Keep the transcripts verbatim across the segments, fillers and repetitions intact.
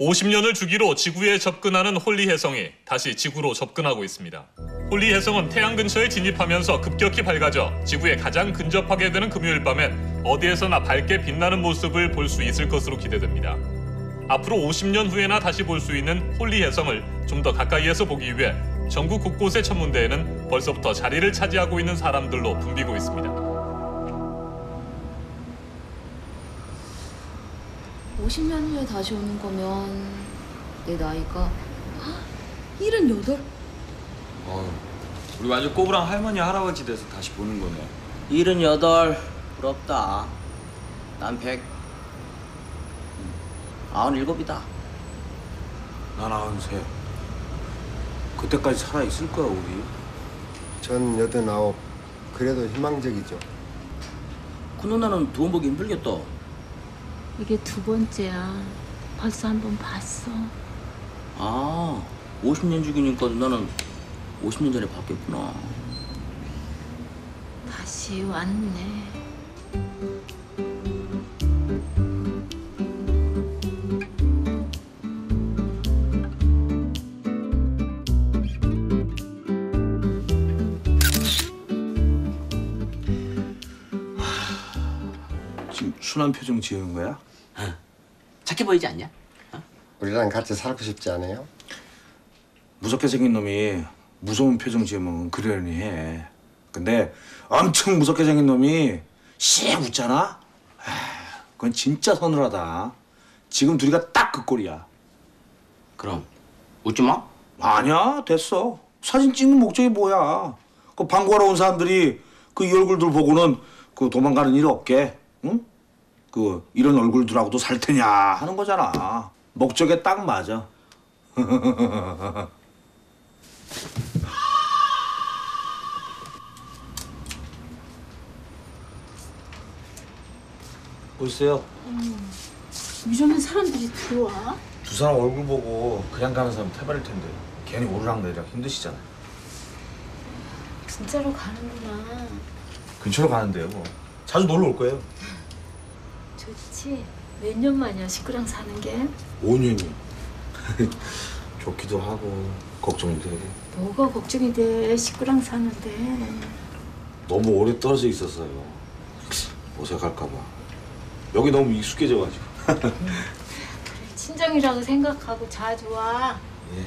오십 년을 주기로 지구에 접근하는 홀리 혜성이 다시 지구로 접근하고 있습니다. 홀리 혜성은 태양 근처에 진입하면서 급격히 밝아져 지구에 가장 근접하게 되는 금요일 밤엔 어디에서나 밝게 빛나는 모습을 볼 수 있을 것으로 기대됩니다. 앞으로 오십 년 후에나 다시 볼 수 있는 홀리 혜성을 좀 더 가까이에서 보기 위해 전국 곳곳의 천문대에는 벌써부터 자리를 차지하고 있는 사람들로 붐비고 있습니다. 오십 년 후에 다시 오는 거면 내 나이가 일흔여덟? 어, 우리 완전 꼬부랑 할머니 할아버지 돼서 다시 보는 거네. 일흔여덟 부럽다. 난 백. 아흔일곱이다. 난 아흔세. 그때까지 살아 있을 거야 우리. 전 여든아홉. 그래도 희망적이죠. 그 누나는 돈 벌기 힘들겠다. 이게 두 번째야. 벌써 한 번 봤어. 아, 오십 년 죽이니까 누나는 오십 년 전에 봤겠구나. 다시 왔네. 지금 순한 표정 지은 거야? 어. 착해 보이지 않냐? 어? 우리랑 같이 살고 싶지 않아요? 무섭게 생긴 놈이 무서운 표정 지으면 그러려니 해. 근데 엄청 무섭게 생긴 놈이 씩 웃잖아? 에이, 그건 진짜 서늘하다. 지금 둘이가 딱 그 꼴이야. 그럼 웃지 마? 아니야, 됐어. 사진 찍는 목적이 뭐야? 그 방구하러 온 사람들이 그 이 얼굴들 보고는 그 도망가는 일 없게, 응? 그 이런 얼굴들하고도 살 테냐 하는 거잖아. 목적에 딱 맞아. 보세요. 음, 이러면 사람들이 들어와? 두 사람 얼굴 보고 그냥 가는 사람 태발일 텐데 괜히 오르락내리락 힘드시잖아요. 진짜로 가는구나. 근처로 가는데요. 뭐. 자주 놀러 올 거예요. 좋지. 몇 년 만이야 식구랑 사는 게? 오 년이. 좋기도 하고 걱정도 되고. 뭐가 걱정이 돼. 식구랑 사는데. 너무 오래 떨어져 있었어요. 어색할까 봐. 여기 너무 익숙해져가지고. 그래, 친정이라고 생각하고 자주 와. 예.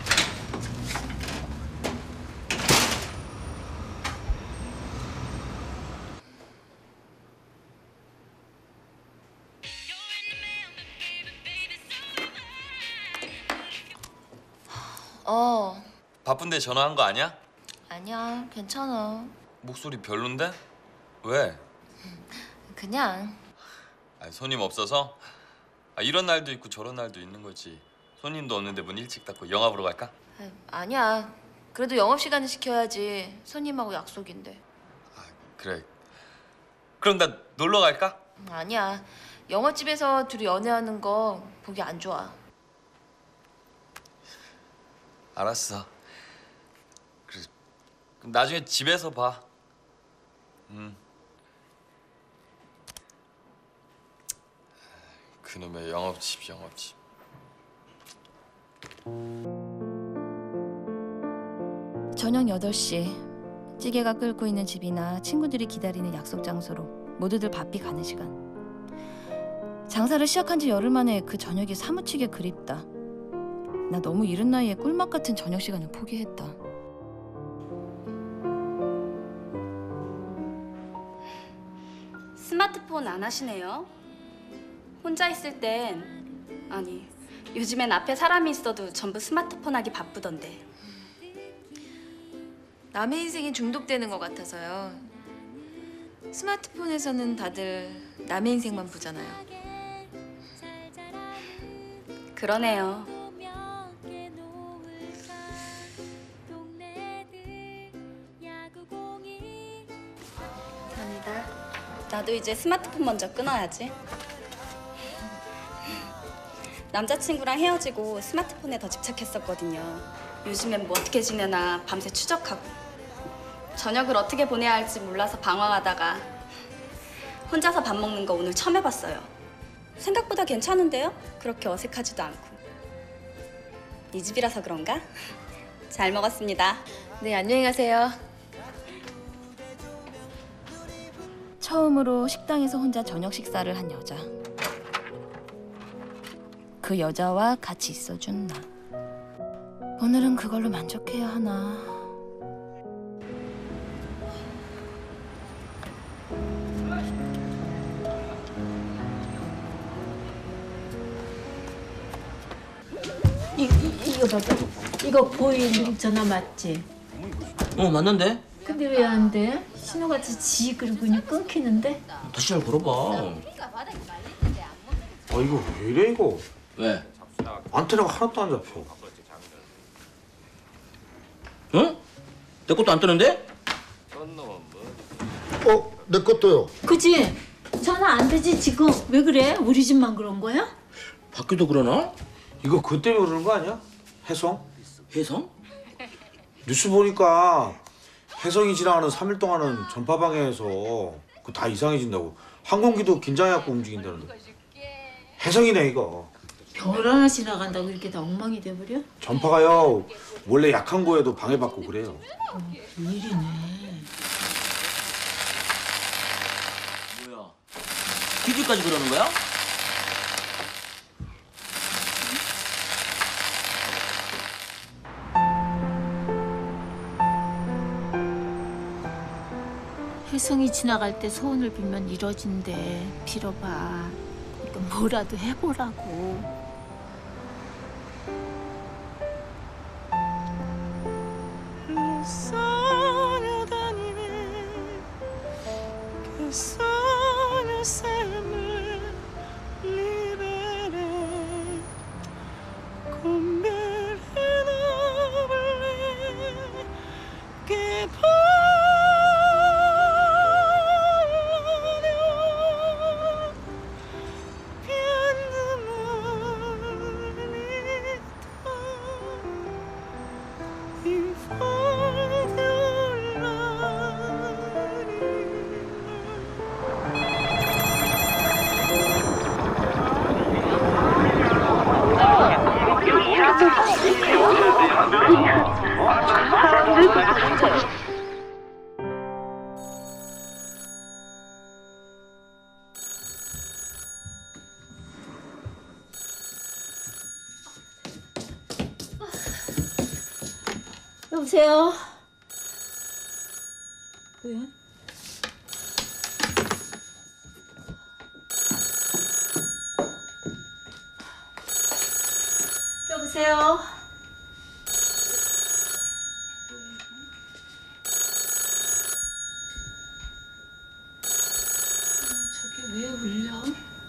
어. 바쁜데 전화한 거 아니야? 아니야, 괜찮아. 목소리 별론데? 왜? 그냥. 아, 손님 없어서? 아, 이런 날도 있고 저런 날도 있는 거지. 손님도 없는데 문 일찍 닫고 영화 보러 갈까? 아, 아니야. 그래도 영업시간을 지켜야지. 손님하고 약속인데. 아, 그래. 그럼 나 놀러 갈까? 아니야. 영어집에서 둘이 연애하는 거 보기 안 좋아. 알았어. 그래. 그럼 나중에 집에서 봐. 음. 그놈의 영업집, 영업집. 저녁 여덟 시. 찌개가 끓고 있는 집이나 친구들이 기다리는 약속 장소로 모두들 바삐 가는 시간. 장사를 시작한 지 열흘 만에 그 저녁이 사무치게 그립다. 나 너무 이른 나이에 꿀맛 같은 저녁 시간을 포기했다. 스마트폰 안 하시네요? 혼자 있을 땐 아니 요즘엔 앞에 사람이 있어도 전부 스마트폰 하기 바쁘던데. 남의 인생에 중독되는 것 같아서요. 스마트폰에서는 다들 남의 인생만 보잖아요. 그러네요. 감사합니다. 나도 이제 스마트폰 먼저 끊어야지. 남자친구랑 헤어지고 스마트폰에 더 집착했었거든요. 요즘엔 뭐 어떻게 지내나 밤새 추적하고 저녁을 어떻게 보내야 할지 몰라서 방황하다가 혼자서 밥 먹는 거 오늘 처음 해봤어요. 생각보다 괜찮은데요? 그렇게 어색하지도 않고. 이 집이라서 그런가? 잘 먹었습니다. 네, 안녕히 가세요. 처음으로 식당에서 혼자 저녁 식사를 한 여자. 그 여자와 같이 있어준 나. 오늘은 그걸로 만족해야 하나. 이, 이, 이거 봐봐. 이거 보이는 전화 맞지? 어 맞는데? 근데 왜 안 돼? 신호같이 지 그리고 그냥 끊기는데? 다시 잘 걸어봐. 아 이거 왜 이래 이거? 왜? 안테나가 하나도 안 잡혀. 응? 내 것도 안 뜨는데? 어, 내 것도요. 그치? 전화 안 되지 지금. 왜 그래? 우리 집만 그런 거야? 밖에도 그러나? 이거 그 때문에 그러는 거 아니야? 혜성? 혜성? 뉴스 보니까 혜성이 지나가는 삼 일 동안은 전파 방해해서 그 다 이상해진다고. 항공기도 긴장해갖고 움직인다는데. 혜성이네 이거. 별 하나 지나간다고 이렇게 다 엉망이 돼버려? 전파가요 원래 약한 거에도 방해받고 그래요. 일이네. 뭐야? 티비까지 그러는 거야? 혜성이 지나갈 때 소원을 빌면 이뤄진대. 빌어봐. 그러니까 뭐라도 해보라고. 여보세요? 왜? 여보세요? 저게 왜 울려?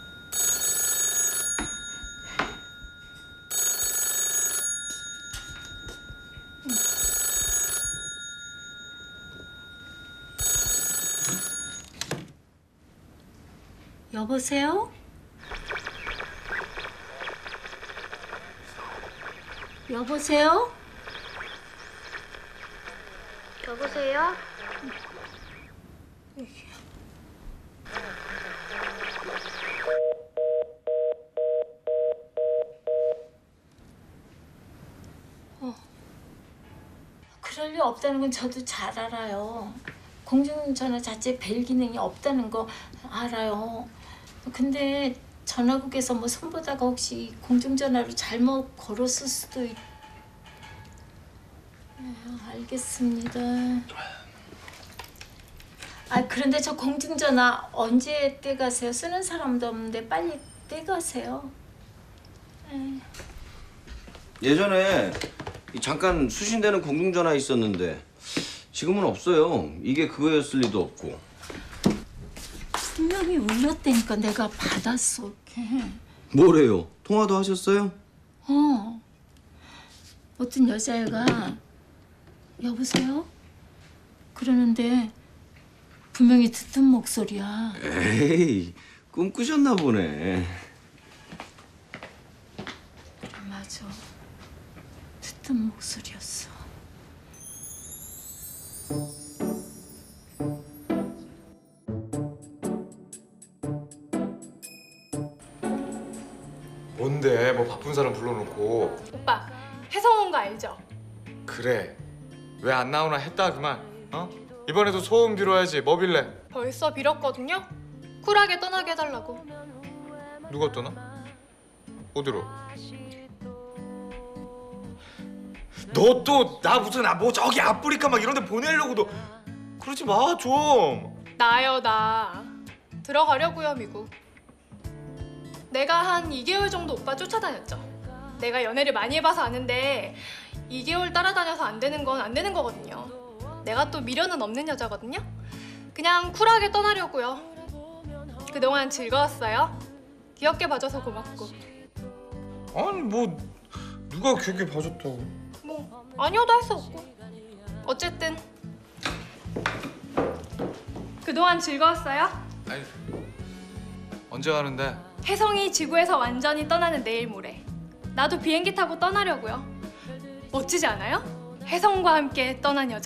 여보세요? 여보세요? 여보세요? 어. 그럴 리 없다는 건 저도 잘 알아요. 공중전화 자체에 벨 기능이 없다는 거 알아요. 근데 전화국에서 뭐 손보다가 혹시 공중전화로 잘못 걸었을 수도 있... 아, 알겠습니다. 아 그런데 저 공중전화 언제 떼가세요? 쓰는 사람도 없는데 빨리 떼가세요. 에이. 예전에 잠깐 수신되는 공중전화 있었는데 지금은 없어요. 이게 그거였을 리도 없고. 분명히 울렸다니까 내가 받았어. 뭐래요? 통화도 하셨어요? 어. 어떤 여자애가 여보세요? 그러는데 분명히 듣던 목소리야. 에이, 꿈꾸셨나 보네. 그래 맞아. 듣던 목소리였어. 뭔데? 뭐 바쁜 사람 불러놓고. 오빠, 혜성 온 거 알죠? 그래. 왜 안 나오나 했다 그만. 어? 이번에도 소원 빌어야지. 뭐 빌래? 벌써 빌었거든요? 쿨하게 떠나게 해달라고. 누가 떠나? 어디로? 너 또 나 무슨 아, 뭐 저기 아프리카 막 이런 데 보내려고 너 그러지 마 좀. 나요 나. 들어가려고요 미국. 내가 한 이 개월 정도 오빠 쫓아다녔죠. 내가 연애를 많이 해봐서 아는데 이 개월 따라다녀서 안 되는 건 안 되는 거거든요. 내가 또 미련은 없는 여자거든요. 그냥 쿨하게 떠나려고요. 그동안 즐거웠어요. 귀엽게 봐줘서 고맙고. 아니 뭐 누가 귀엽게 봐줬다고. 뭐 아니어도 할 수 없고. 어쨌든 그동안 즐거웠어요. 아니 언제 가는데? 혜성이 지구에서 완전히 떠나는 내일 모레. 나도 비행기 타고 떠나려고요. 멋지지 않아요? 혜성과 함께 떠난 여자.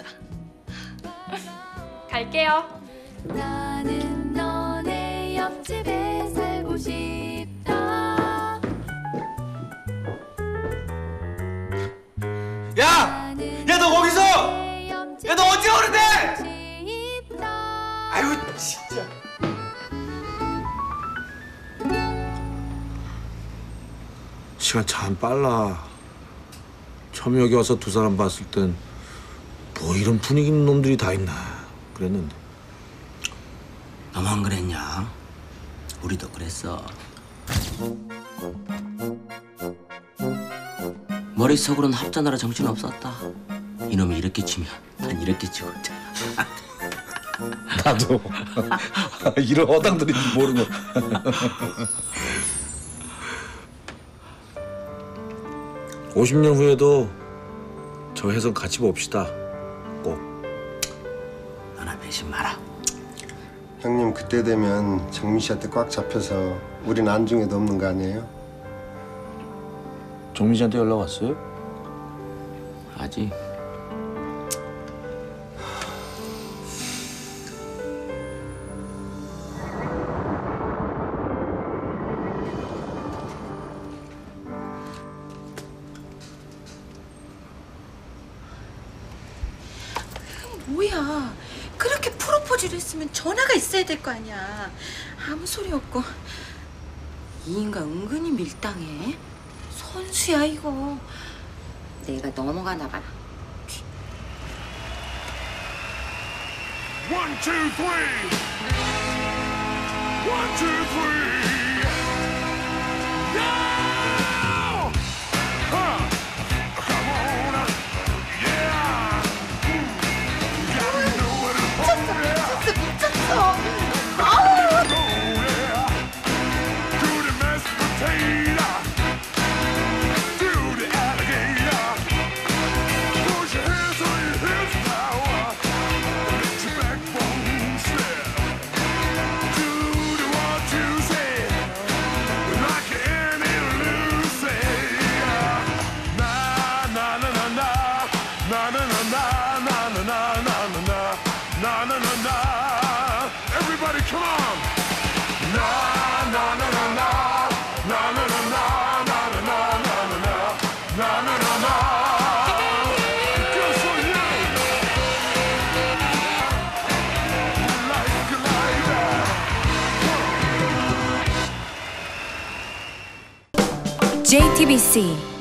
갈게요. 나는 너네 옆집에 살고 싶다. 야! 야 너 거기서! 야 너 어디 오는데! 아유 진짜. 시간 참 빨라. 처음 여기 와서 두 사람 봤을 땐 뭐 이런 분위기 있는 놈들이 다 있나 그랬는데. 너만 그랬냐? 우리도 그랬어. 머릿속으로는 합자나라 정신 없었다. 이놈이 이렇게 치면 난 이렇게 치고. 나도 이런 허당들인지 모르고. 오십 년 후에도 저 혜성 같이 봅시다. 꼭. 너나 배신 마라. 형님 그때 되면 정민 씨한테 꽉 잡혀서 우린 안중에도 없는 거 아니에요? 정민 씨한테 연락 왔어요? 아직. 뭐야? 그렇게 프로포즈를 했으면 전화가 있어야 될 거 아니야. 아무 소리 없고. 이 인간 은근히 밀당해. 선수야 이거. 내가 넘어가나 봐라. One, two, three. One, two, three. Now! Huh. Come on. Yeah. Gotta know what it's for. 미쳤어 미쳤어. 아우. Do the mashed potato. Do the alligator. Push your hands on your hips now. Let your backbone slip. Do the what you say. Like Annie Lucy. Na na na na na. Na na na na na na na na na na. Na na na na. Everybody come on. Na na na na na. Na na na na na na na na na na. Na na na na. Good for you. Like like that. 제이티비씨